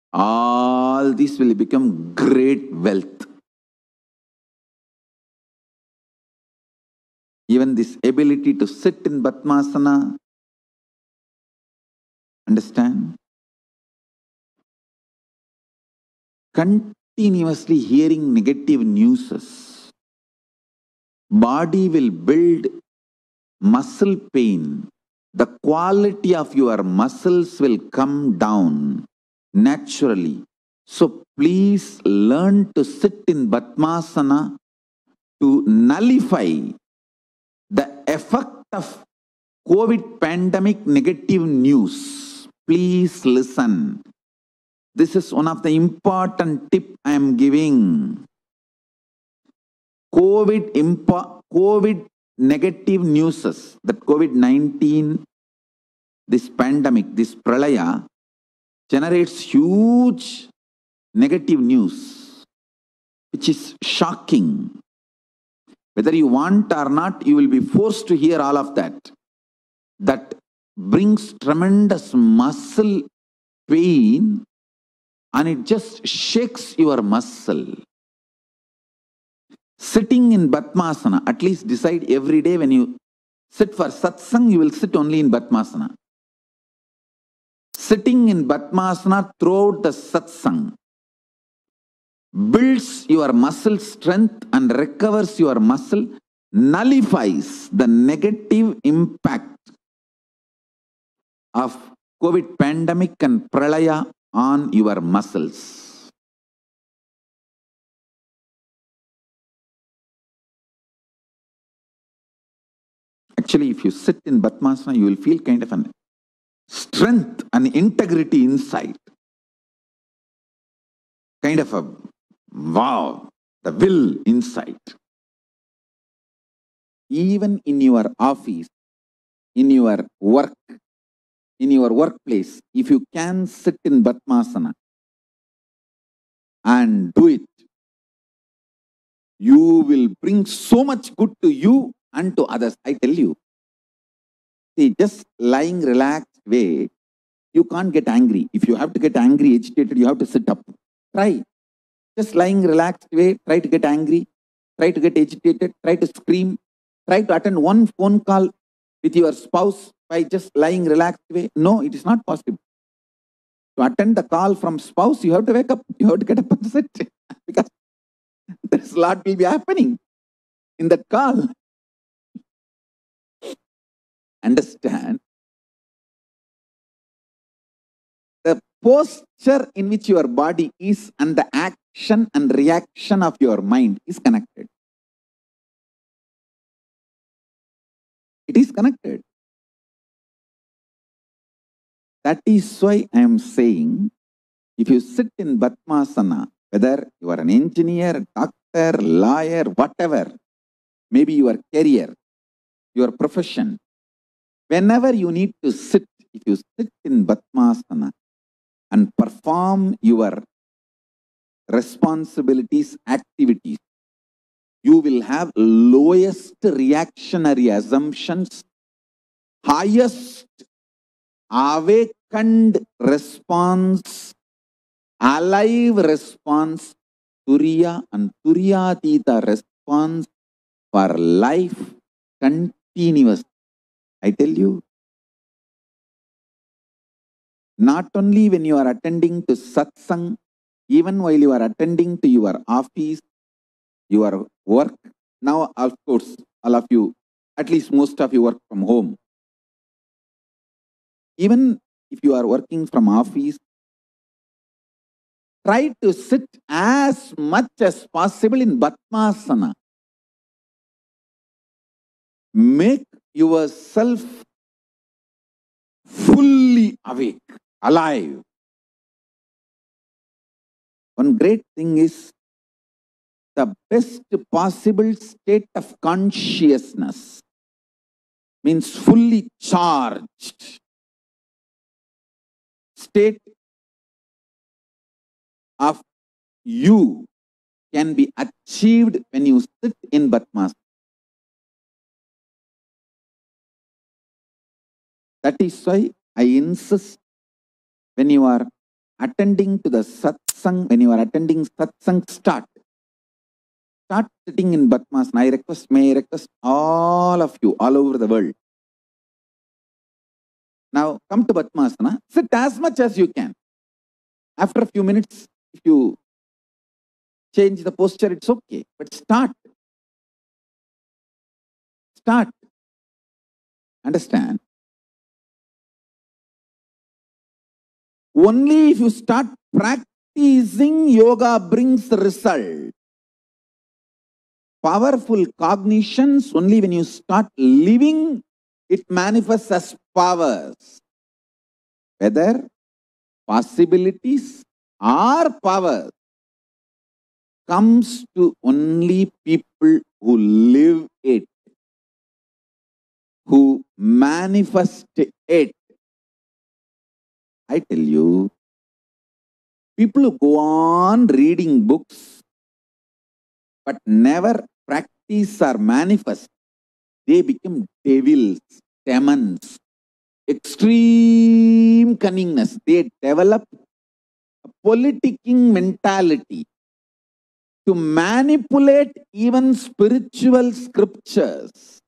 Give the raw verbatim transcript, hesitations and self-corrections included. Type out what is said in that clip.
all this will become great wealth. Even this ability to sit in Padmasana, understand? Continuously hearing negative news, body will build muscle pain. The quality of your muscles will come down naturally. So please learn to sit in Padmasana to nullify the effect of COVID pandemic negative news. Please listen. This is one of the important tip I am giving. COVID, impo COVID negative news, that COVID nineteen, this pandemic, this pralaya, generates huge negative news, which is shocking. Whether you want or not, you will be forced to hear all of that. That brings tremendous muscle pain and it just shakes your muscle. Sitting in Padmasana, at least decide every day when you sit for satsang, you will sit only in Padmasana. Sitting in Padmasana throughout the satsang builds your muscle strength and recovers your muscle, nullifies the negative impact of COVID pandemic and pralaya on your muscles. Actually, if you sit in Padmasana, you will feel kind of an strength and integrity inside. Kind of a wow, the will inside. Even in your office, in your work, in your workplace, if you can sit in Padmasana and do it, you will bring so much good to you and to others. I tell you. See, just lying relaxed way, you can't get angry. If you have to get angry, agitated, you have to sit up. Try. Just lying relaxed way, try to get angry, try to get agitated, try to scream, try to attend one phone call with your spouse by just lying relaxed way. No, it is not possible. To attend the call from spouse, you have to wake up, you have to get up and sit because there's a lot will be happening in that call. Understand? The posture in which your body is and the action and reaction of your mind is connected. It is connected. That is why I am saying, if you sit in Padmasana, whether you are an engineer, doctor, lawyer, whatever, maybe your career, your profession, whenever you need to sit, if you sit in Padmasana and perform your responsibilities, activities, you will have lowest reactionary assumptions, highest awakened response, alive response, Turiya and Turiyatita response for life continuous. I tell you, not only when you are attending to satsang, even while you are attending to your office, your work. Now, of course, all of you, at least most of you work from home. Even if you are working from office, try to sit as much as possible in Padmasana. Make yourself fully awake, alive. One great thing is the best possible state of consciousness means fully charged state of you can be achieved when you sit in Padmasana. That is why I insist when you are attending to the satsang, when you are attending satsang, start. Start sitting in Padmasana. I request, may I request all of you, all over the world. Now come to Padmasana, sit as much as you can. After a few minutes, if you change the posture, it's okay. But start. Start. Understand? Only if you start practicing, yoga brings the result. Powerful cognitions, only when you start living, it manifests as powers. Whether possibilities or powers comes to only people who live it, who manifest it. I tell you, people who go on reading books but never practice or manifest, they become devils, demons, extreme cunningness. They develop a politicking mentality to manipulate even spiritual scriptures.